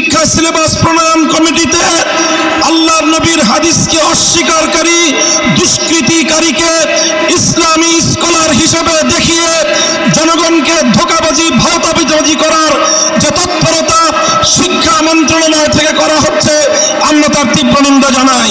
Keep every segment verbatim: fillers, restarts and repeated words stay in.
শিক্ষা সিলেবাস প্রণয়ন কমিটিতে আল্লাহর নবীর হাদিসকে অস্বীকারী দুষ্কৃতিকারীকে ইসলামী স্কলার হিসেবে দেখিয়ে জনগণকে ধোঁকাবাজি ভাওতাবাজি করার যে তৎপরতা শিক্ষা মন্ত্রণালয় থেকে করা হচ্ছে, আমরা তার তীব্র নিন্দা জানাই।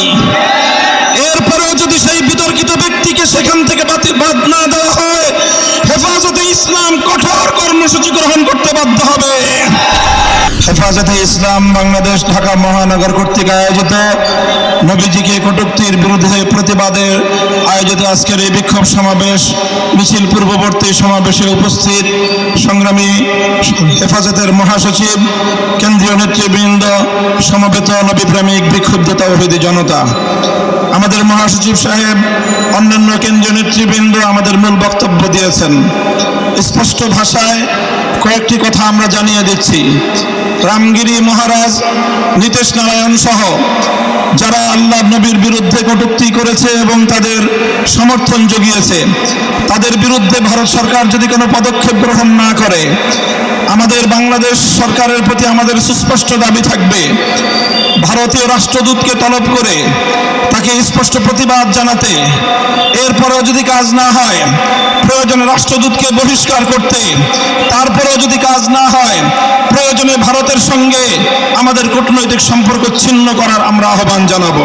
এরপরেও যদি সেই বিতর্কিত ব্যক্তিকে সেখান থেকে বাদ না দেওয়া হয়, হেফাজতে ইসলাম কঠোর কর্মসূচি গ্রহণ করতে বাধ্য হবে। হেফাজতে ইসলাম বাংলাদেশ ঢাকা মহানগর কর্তৃক আয়োজিত নবীজিকে কটূক্তির বিরুদ্ধে প্রতিবাদে আয়োজিত আজকের এই বিক্ষোভ সমাবেশ মিছিল পূর্ববর্তী সমাবেশে উপস্থিত সংগ্রামী হেফাজতের মহাসচিব, কেন্দ্রীয় নেতৃবৃন্দ, সমবেত নবীপ্রেমিক বিক্ষুব্ধ তাওহীদি জনতা, আমাদের মহাসচিব সাহেব, অন্যান্য কেন্দ্রীয় নেতৃবৃন্দ আমাদের মূল বক্তব্য দিয়েছেন। স্পষ্ট ভাষায় কয়েকটি কথা আমরা জানিয়ে দিচ্ছি। রামগিরি মহারাজ, নীতিশ নারায়ণ সহ যারা আল্লাহ নবীর বিরুদ্ধে কটূক্তি করেছে এবং তাদের সমর্থন জুগিয়েছে, তাদের বিরুদ্ধে ভারত সরকার যদি কোনো পদক্ষেপ গ্রহণ না করে, আমাদের বাংলাদেশ সরকারের প্রতি আমাদের সুস্পষ্ট দাবি থাকবে, ভারতীয় রাষ্ট্রদূতকে তলব করে তাকে স্পষ্ট প্রতিবাদ জানাতে, এরপরেও যদি কাজ না হয় প্রয়োজনে রাষ্ট্রদূতকে বহিষ্কার করতে, তারপরেও যদি কাজ না হয় প্রয়োজনে ভারতের সঙ্গে আমাদের কূটনৈতিক সম্পর্ক ছিন্ন করার আমরা আহ্বান জানাবো।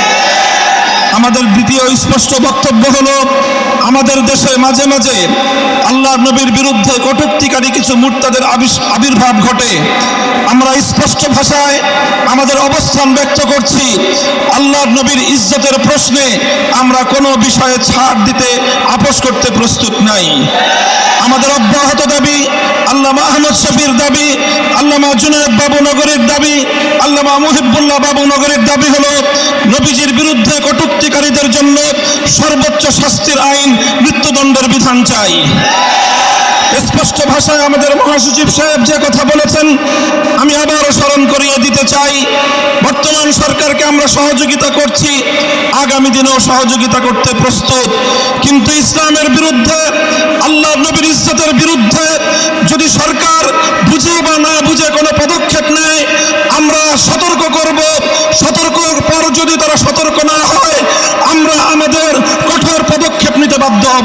আমাদের দ্বিতীয় স্পষ্ট বক্তব্য হলো, আমাদের দেশে মাঝে মাঝে আল্লাহর নবীর বিরুদ্ধে কটূক্তিকারী কিছু মুরতাদের আবির্ভাব ঘটে। আমরা স্পষ্ট ভাষায় আমাদের অবস্থান ব্যক্ত করছি, আল্লাহর নবীর ইজ্জতের প্রশ্নে আমরা কোনো বিষয়ে ছাড় দিতে আপোষ করতে প্রস্তুত নাই। আমাদের অব্যাহত দাবি, আল্লামা আহমদ শফির দাবি, আল্লামা জুনায়েদ বাবু নগরীর দাবি, আল্লামা মুহিবুল্লাহ বাবু নগরীর দাবি হলো নবীজির বিরুদ্ধে কটূক্তিকারীদের জন্য সর্বোচ্চ শাস্তির আইন, মৃত্যুদণ্ডের বিধান চাই। স্পষ্ট ভাষায় আমাদের মহাসচিব সাহেব যে কথা বলেছেন আমি আবারও স্মরণ করিয়ে দিতে চাই। বর্তমান সরকারকে আমরা সহযোগিতা করছি, আগামী দিনেও সহযোগিতা করতে প্রস্তুত, কিন্তু ইসলামের বিরুদ্ধে, আল্লাহর নবীর ইজ্জতের বিরুদ্ধে যদি সরকার বুঝে বা না বুঝে কোনো পদক্ষেপ নেয়, আমরা সতর্ক করব। সতর্কর পর যদি তারা সতর্ক না হয়, আমরা আমাদের কঠোর পদক্ষেপ নিতে বাধ্য হব।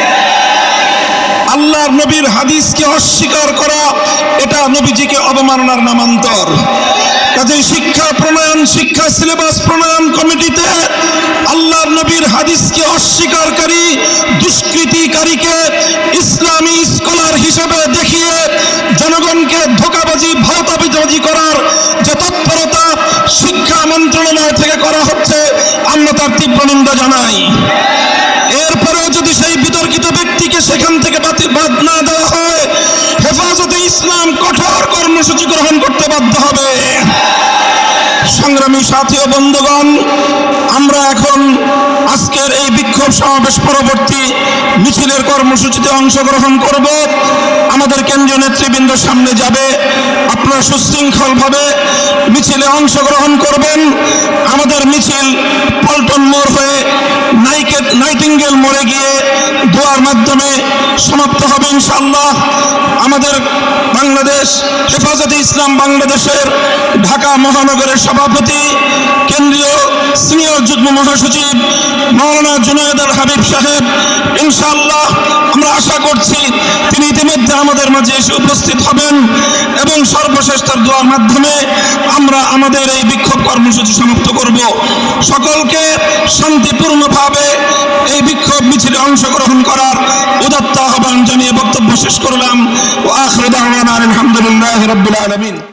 আল্লাহর নবীর হাদিসকে অস্বীকার করা এটা নবীজিকে অবমাননার নামান্তর। কাজেই শিক্ষা প্রণয়ন শিক্ষা সিলেবাস প্রণয়ন কমিটিতে আল্লাহর নবীর হাদিসকে অস্বীকারী দুষ্কৃতিকারীকে ইসলামী স্কলার হিসেবে দেখিয়ে জনগণকে ধোঁকাবাজি ভাওতাবাজি করার যে তৎপরতা শিক্ষা মন্ত্রণালয় থেকে করা হচ্ছে, আমরা তার তীব্র নিন্দা জানাই। এরপরেও যদি সেই বিতর্কিত ব্যক্তিকে সেখান থেকে বাদ না দেওয়া হয়, হেফাজতে ইসলাম কঠোর কর্মসূচি গ্রহণ করতে বাধ্য হবে। সংগ্রামী সাথী ও বন্ধুগণ, আমরা এখন আজকের এই বিক্ষোভ সমাবেশ পরবর্তী মিছিলের কর্মসূচিতে অংশগ্রহণ করব। আমাদের কেন্দ্রীয় নেতৃবৃন্দ সামনে যাবে, আপনারা সুশৃঙ্খলভাবে মিছিলে অংশগ্রহণ করবেন। আমাদের মিছিল পল্টন মোড় হয়ে নাইটিঙ্গেল মোড়ে গিয়ে দোয়ার মাধ্যমে সমাপ্ত হবে ইনশাআল্লাহ। আমাদের বাংলাদেশ হেফাজতে ইসলাম বাংলাদেশের ঢাকা মহানগরের সভাপতি, কেন্দ্রীয় সিনিয়র যুগ্ম মহাসচিব মাওলানা জুনায়েদ আল হাবিব সাহেব, ইনশাআল্লাহ আমরা আশা করছি তিনি ইতিমধ্যে আমাদের মাঝে এসে উপস্থিত হবেন এবং সর্বশেষ তার দোয়ার মাধ্যমে আমরা আমাদের এই বিক্ষোভ কর্মসূচি সমাপ্ত করব। সকলকে শান্তিপূর্ণভাবে এই বিক্ষোভ মিছিলে অংশগ্রহণ করার উদাত্ত আহ্বান জানিয়ে বক্তব্য শেষ করলাম। ওয়া আখিরু দাওয়ানা আলহামদুলিল্লাহি রাব্বিল আলামিন।